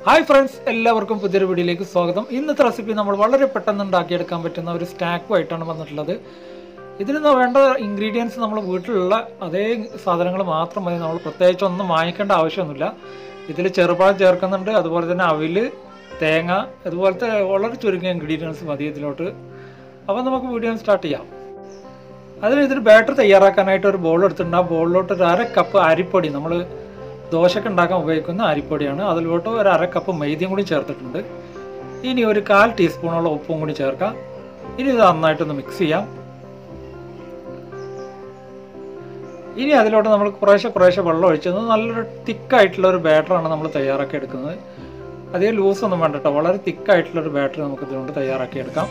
Hi friends, എല്ലാവർക്കും പുതിയൊരു വീഡിയോയിലേക്ക് സ്വാഗതം. ഇന്നത്തെ റെസിപ്പി നമ്മൾ വളരെ പെട്ടെന്ന് ഉണ്ടാക്കിയെടുക്കാൻ പറ്റുന്ന ഒരു സ്നാക്കുമായിട്ടാണ് വന്നിട്ടുള്ളത്. ഇതിന് വേണ്ട ഇൻഗ്രീഡിയൻസ് നമ്മൾ വീട്ടിലുള്ള അതേ സാധനങ്ങൾ മാത്രം മതി. നമ്മൾ പ്രത്യേകിച്ച് ഒന്നും വാങ്ങിക്കേണ്ട ആവശ്യമൊന്നുമില്ല. ഇതിൽ ചെറുപഴം ചേർക്കുന്നുണ്ട്, അതുപോലെ തന്നെ അവില്, തേങ്ങ, അതുപോലത്തെ വളരെ ചുരുങ്ങിയ ഇൻഗ്രീഡിയൻസ് മതി ഇതിലോട്ട്. അപ്പോൾ നമുക്ക് വീഡിയോ സ്റ്റാർട്ട് ചെയ്യാം. ഇതിന് ബാറ്റർ തയ്യാറാക്കാനായിട്ട് ഒരു ബോൾ എടുത്തിട്ടുണ്ട്. ആ ബോളിലോട്ട് ഒരു 1/2 കപ്പ് അരിപ്പൊടി, നമ്മൾ ദോശയ്ക്ക് ഉണ്ടാക്കാൻ ഉപയോഗിക്കുന്ന അരിപ്പൊടിയാണ്. അതിലോട്ട് ഒരു 1/2 കപ്പ് മൈദയും കൂടി ചേർത്തിട്ടുണ്ട്. ഇനി ഒരു 1/4 ടീസ്പൂണോളം ഉപ്പും കൂടി ചേർക്കാം. ഇനി ഇത് നന്നായിട്ടൊന്ന് മിക്സ് ചെയ്യാം. ഇനി അതിലോട്ട് നമ്മൾ കുറേശ്ശെ വെള്ളം ഒഴിച്ചത് നല്ലൊരു തിക്കായിട്ടുള്ള ഒരു ബാറ്ററാണ് നമ്മൾ തയ്യാറാക്കി എടുക്കുന്നത്. അധികം ലൂസൊന്നും വേണ്ട കേട്ടോ, വളരെ തിക്കായിട്ടുള്ളൊരു ബാറ്റർ നമുക്ക് ഇതുകൊണ്ട് തയ്യാറാക്കി എടുക്കാം.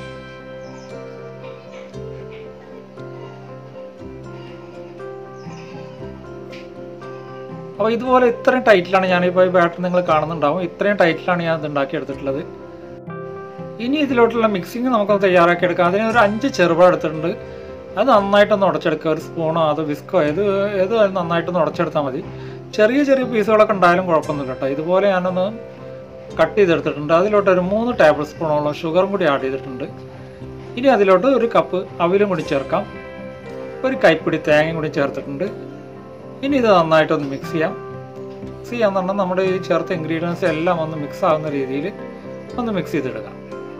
അപ്പോൾ ഇതുപോലെ ഇത്രയും ടൈറ്റിലാണ് ഞാനിപ്പോൾ ഈ ബാറ്റർ നിങ്ങൾ കാണുന്നുണ്ടാവും. ഇത്രയും ടൈറ്റിലാണ് ഞാൻ ഇത് ഉണ്ടാക്കിയെടുത്തിട്ടുള്ളത്. ഇനി ഇതിലോട്ടുള്ള മിക്സിങ് നമുക്കത് തയ്യാറാക്കിയെടുക്കാം. അതിന് ഒരു 5 ചെറുപഴം എടുത്തിട്ടുണ്ട്. അത് നന്നായിട്ടൊന്ന് ഉടച്ചെടുക്കുക. ഒരു സ്പൂണോ അത് വിസ്കോ ഏത് നന്നായിട്ടൊന്ന് ഉടച്ചെടുത്താൽ മതി. ചെറിയ പീസുകളൊക്കെ ഉണ്ടായാലും കുഴപ്പമൊന്നുമില്ല കേട്ടോ. ഇതുപോലെ ഞാനൊന്ന് കട്ട് ചെയ്തെടുത്തിട്ടുണ്ട്. അതിലോട്ട് ഒരു 3 ടേബിൾ സ്പൂണോളം ഷുഗറും കൂടി ആഡ് ചെയ്തിട്ടുണ്ട്. ഇനി അതിലോട്ട് ഒരു കപ്പ് അവിലും കൂടി ചേർക്കാം. ഒരു കൈപ്പിടി തേങ്ങയും കൂടി ചേർത്തിട്ടുണ്ട്. ഇനി ഇത് നന്നായിട്ടൊന്ന് മിക്സ് ചെയ്യാൻ പറഞ്ഞാൽ നമ്മുടെ ഈ ചേർത്ത ഇൻഗ്രീഡിയൻസ് എല്ലാം ഒന്ന് മിക്സ് ആകുന്ന രീതിയിൽ ഒന്ന് മിക്സ് ചെയ്തെടുക്കാം.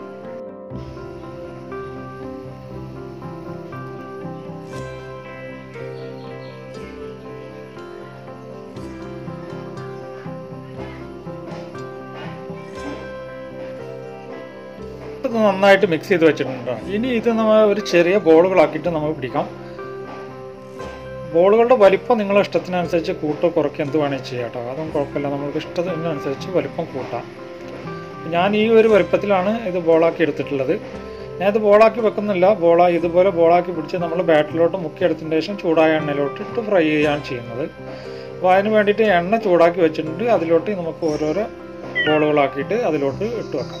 ഇത് നന്നായിട്ട് മിക്സ് ചെയ്ത് വെച്ചിട്ടുണ്ട്. ഇനി ഇത് നമ്മൾ ഒരു ചെറിയ ബോളുകളാക്കിയിട്ട് നമുക്ക് പിടിക്കാം. ബോളുകളുടെ വലിപ്പം നിങ്ങളുടെ ഇഷ്ടത്തിനനുസരിച്ച് കൂട്ടോ കുറയ്ക്കുക എന്ത് വേണമെങ്കിൽ ചെയ്യാം കേട്ടോ. അതൊന്നും കുഴപ്പമില്ല, നമ്മൾക്ക് ഇഷ്ടത്തിനനുസരിച്ച് വലിപ്പം കൂട്ടാം. ഞാൻ ഈ ഒരു വലിപ്പത്തിലാണ് ഇത് ബോളാക്കി എടുത്തിട്ടുള്ളത്. ഞാനിത് ബോളാക്കി വെക്കുന്നില്ല. ഇതുപോലെ ബോളാക്കി പിടിച്ച് നമ്മൾ ബാറ്ററിലോട്ട് മുക്കിയെടുത്തതിന് ശേഷം ചൂടായ എണ്ണയിലോട്ട് ഇട്ട് ഫ്രൈ ചെയ്യുകയാണ് ചെയ്യുന്നത്. അപ്പോൾ അതിന് വേണ്ടിയിട്ട് എണ്ണ ചൂടാക്കി വെച്ചിട്ടുണ്ട്. അതിലോട്ട് നമുക്ക് ഓരോരോ ബോളുകളാക്കിയിട്ട് അതിലോട്ട് ഇട്ട് വെക്കാം.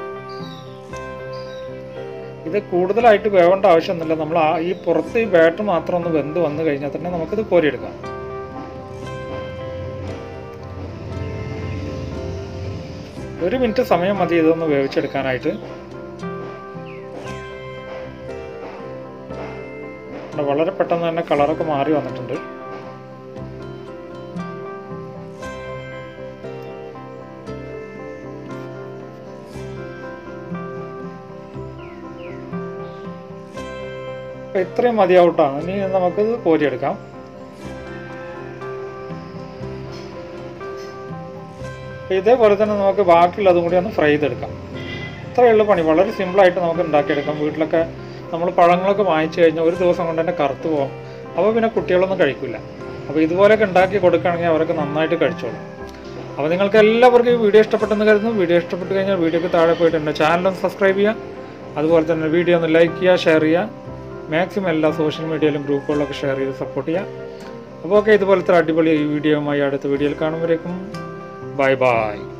ഇത് കൂടുതലായിട്ട് വേവേണ്ട ആവശ്യമൊന്നുമില്ല. നമ്മൾ ഈ പുറത്ത് ഈ ബാറ്റർ മാത്രം ഒന്ന് വെന്ത് വന്നു കഴിഞ്ഞാൽ തന്നെ നമുക്കിത് കോരിയെടുക്കാം. ഒരു മിനിറ്റ് സമയം മതി ഇതൊന്ന് വേവിച്ചെടുക്കാനായിട്ട്. വളരെ പെട്ടെന്ന് തന്നെ കളറൊക്കെ മാറി വന്നിട്ടുണ്ട്. ഇത്രയും മതിയാവട്ടാണ്. ഇനി നമുക്കിത് കോരിയെടുക്കാം. ഇതേപോലെ തന്നെ നമുക്ക് ബാക്കിയുള്ളതും കൂടി ഒന്ന് ഫ്രൈ ചെയ്തെടുക്കാം. ഇത്രയുള്ള പണി, വളരെ സിമ്പിളായിട്ട് നമുക്ക് ഉണ്ടാക്കിയെടുക്കാം. വീട്ടിലൊക്കെ നമ്മൾ പഴങ്ങളൊക്കെ വാങ്ങിച്ചു കഴിഞ്ഞാൽ ഒരു ദിവസം കൊണ്ട് തന്നെ കറുത്ത് പോകും. അപ്പോൾ പിന്നെ കുട്ടികളൊന്നും കഴിക്കില്ല. അപ്പോൾ ഇതുപോലെയൊക്കെ ഉണ്ടാക്കി കൊടുക്കുകയാണെങ്കിൽ അവരൊക്കെ നന്നായിട്ട് കഴിച്ചോളും. അപ്പോൾ നിങ്ങൾക്ക് എല്ലാവർക്കും ഈ വീഡിയോ ഇഷ്ടപ്പെട്ടെന്ന് കരുതുന്നു. വീഡിയോ ഇഷ്ടപ്പെട്ട് കഴിഞ്ഞാൽ വീഡിയോക്ക് താഴെ പോയിട്ടുണ്ട് ചാനലൊന്ന് സബ്സ്ക്രൈബ് ചെയ്യുക. അതുപോലെ തന്നെ വീഡിയോ ഒന്ന് ലൈക്ക് ചെയ്യുക, ഷെയർ ചെയ്യുക. മാക്സിമം എല്ലാ സോഷ്യൽ മീഡിയയിലും ഗ്രൂപ്പുകളിലൊക്കെ ഷെയർ ചെയ്ത് സപ്പോർട്ട് ചെയ്യാം. അപ്പോൾ ഇതുപോലത്തെ അടിപൊളി വീഡിയോയുമായി അടുത്ത വീഡിയോയിൽ കാണുമ്പോഴേക്കും ബൈ.